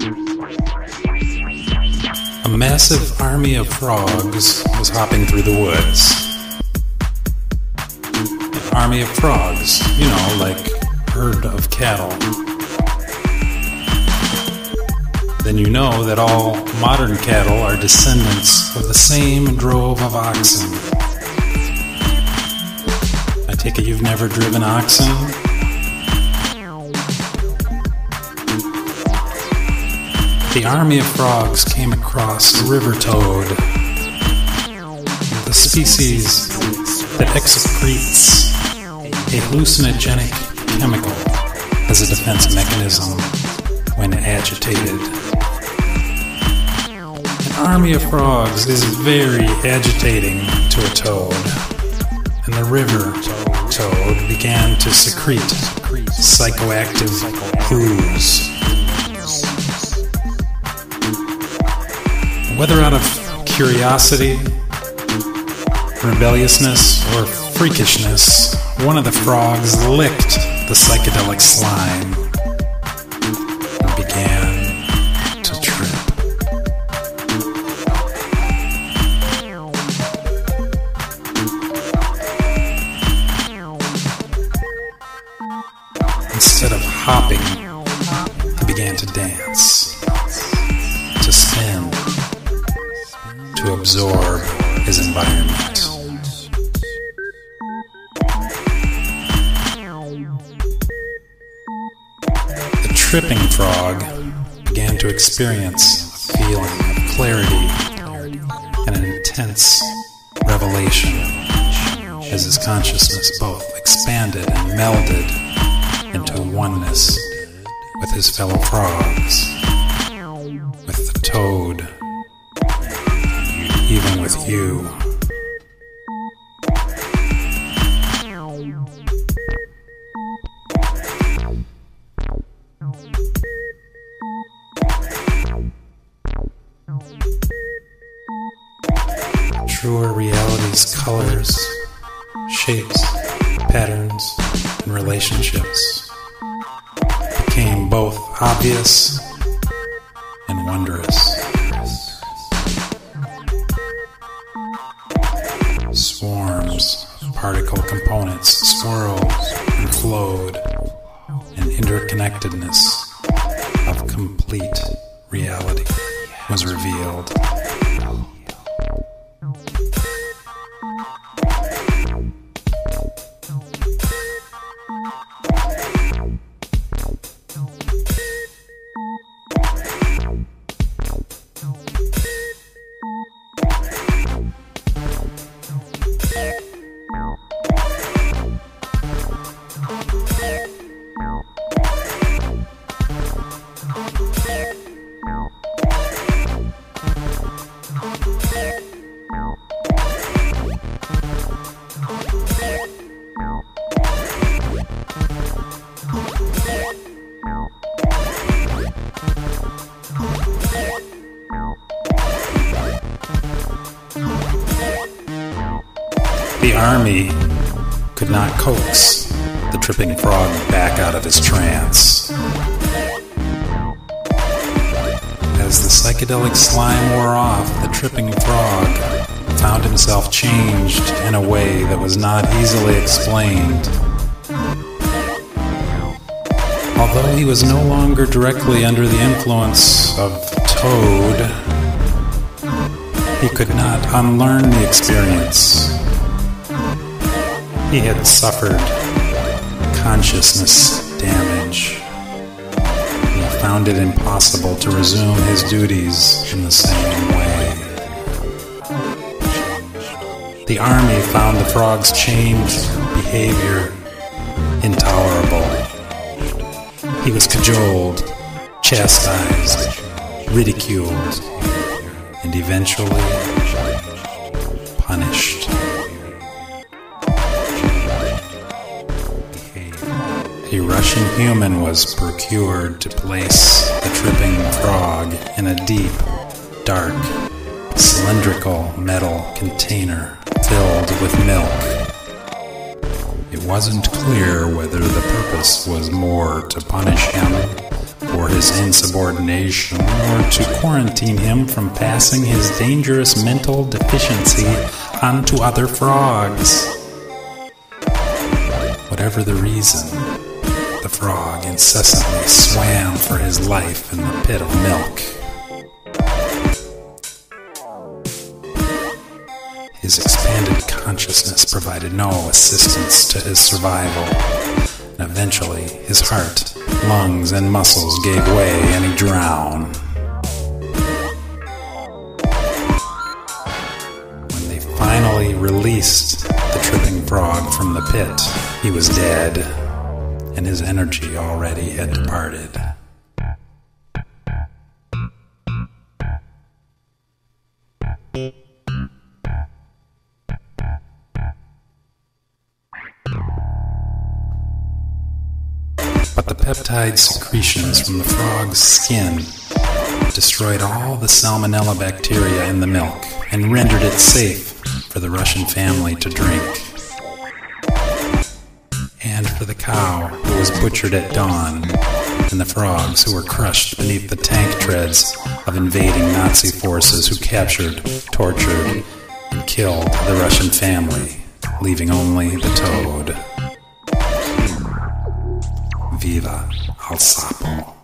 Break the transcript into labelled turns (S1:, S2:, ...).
S1: A massive army of frogs was hopping through the woods. An army of frogs, you know, like herd of cattle. Then you know that all modern cattle are descendants of the same drove of oxen. I take it you've never driven oxen? The army of frogs came across a river toad, the species that excretes a hallucinogenic chemical as a defense mechanism when agitated. An army of frogs is very agitating to a toad, and the river toad began to secrete psychoactive ooze. Whether out of curiosity, rebelliousness, or freakishness, one of the frogs licked the psychedelic slime and began to trip. Instead of hopping, he began to dance, to spin, to absorb his environment. The tripping frog began to experience a feeling of clarity and an intense revelation as his consciousness both expanded and melded into oneness with his fellow frogs, with the toad, even with you. Truer reality's colors, shapes, patterns, and relationships became both obvious and wondrous. Swarms of particle components swirled and flowed, and interconnectedness of complete reality was revealed. The army could not coax the tripping frog back out of his trance. As the psychedelic slime wore off, the tripping frog found himself changed in a way that was not easily explained. Although he was no longer directly under the influence of Toad, he could not unlearn the experience. He had suffered consciousness damage. He found it impossible to resume his duties in the same way. The army found the frog's changed behavior intolerable. He was cajoled, chastised, ridiculed, and eventually punished. A Russian human was procured to place the tripping frog in a deep, dark, cylindrical metal container filled with milk. It wasn't clear whether the purpose was more to punish him or his insubordination, or to quarantine him from passing his dangerous mental deficiency onto other frogs. Whatever the reason, the frog incessantly swam for his life in the pit of milk. His expanded consciousness provided no assistance to his survival, and eventually his heart, lungs, and muscles gave way and he drowned. When they finally released the tripping frog from the pit, he was dead, and his energy already had departed. But the peptide secretions from the frog's skin destroyed all the salmonella bacteria in the milk and rendered it safe for the Russian family to drink. And for the cow who was butchered at dawn, and the frogs who were crushed beneath the tank treads of invading Nazi forces who captured, tortured, and killed the Russian family, leaving only the toad. Viva Al Sapo.